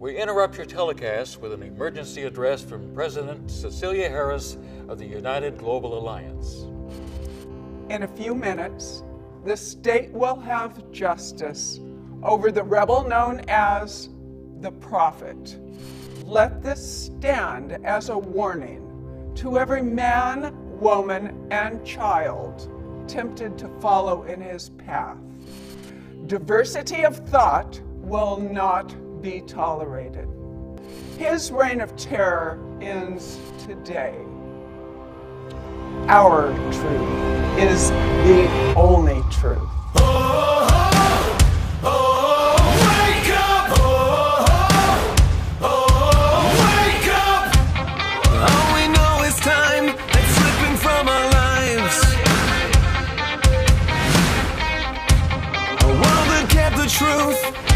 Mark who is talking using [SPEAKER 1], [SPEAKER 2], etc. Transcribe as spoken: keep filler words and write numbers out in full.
[SPEAKER 1] We interrupt your telecast with an emergency address from President Cecilia Harris of the United Global Alliance.
[SPEAKER 2] In a few minutes, the state will have justice over the rebel known as the Prophet. Let this stand as a warning to every man, woman, and child tempted to follow in his path. Diversity of thought will not be tolerated. His reign of terror ends today. Our truth is the only truth.
[SPEAKER 3] Oh, oh, oh, wake up! Oh, oh, oh, wake up! All we know is time that's slipping from our lives. A world that kept the truth